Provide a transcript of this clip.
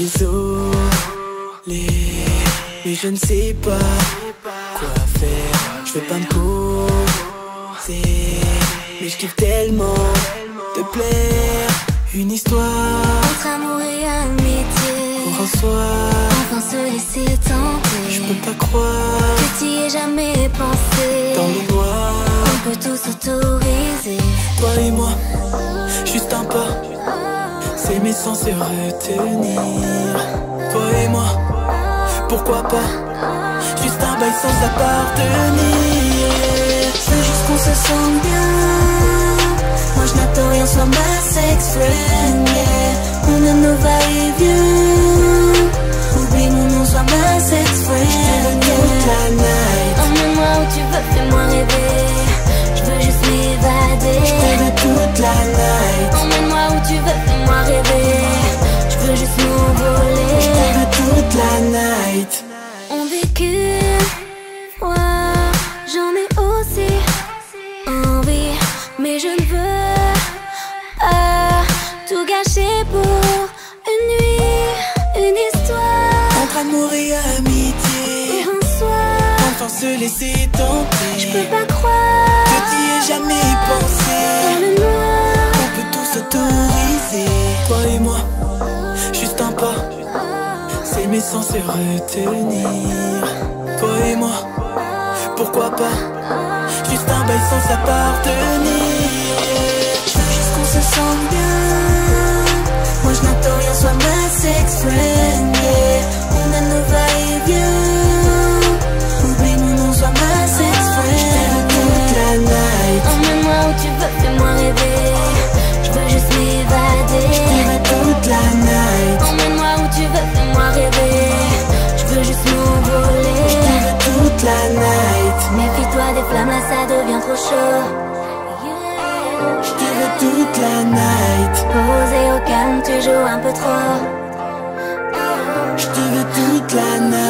désolé, mais je ne sais pas quoi faire. Je veux pas me poser, mais je kiffe tellement te plaire. Une histoire entre amour et amitié, pour un soir, enfin se laisser tenter. je peux pas croire que t'y aies jamais pensé. dans le noir, on peut tout s'autoriser. toi et moi, juste un pas, s'aimer sans se retenir. Toi et moi, pourquoi pas, juste un bail sans s'appartenir. Je veux juste qu'on se sente bien. Moi je n'attends rien, sois ma sex friend, yeah. On a nos va-et-vient. Oublie mon nom, sois ma sex friend, Je veux toute la night. emmène-moi où tu veux, fais-moi rêver. Je veux juste m'évader. Je veux toute la night. Emmène-moi où tu veux, fais-moi rêver. Je veux juste m'envoler. Je veux toute la night. On vécu, ouais, j'en ai aussi envie, mais je ne veux pas tout gâcher pour une nuit, une histoire. Entre amour et amitié, Pour un soir, enfin se laisser tenter. je peux pas croire que t'y aies jamais dans pensé. le noir. On peut tout s'autoriser. Toi et moi, juste un pas, s'aimer sans se retenir. Toi et moi, pourquoi pas, juste un bail sans s'appartenir. Je veux juste qu'on se sente bien. Moi je n'attends rien, sois ma sex friend, yeah. On a nos va-et-vient. Oublie mon nom, sois ma sex friend. Toute la night. Emmène-moi où tu veux, fais-moi rêver. Je veux juste m'évader. Toute la night. Emmène-moi où tu veux, fais-moi rêver. Je veux juste m'envoler. Toute la night. Méfie-toi des flammes, là ça devient trop chaud. Je te veux toute la night. Posé au calme, tu joues un peu trop. Je te veux toute la night.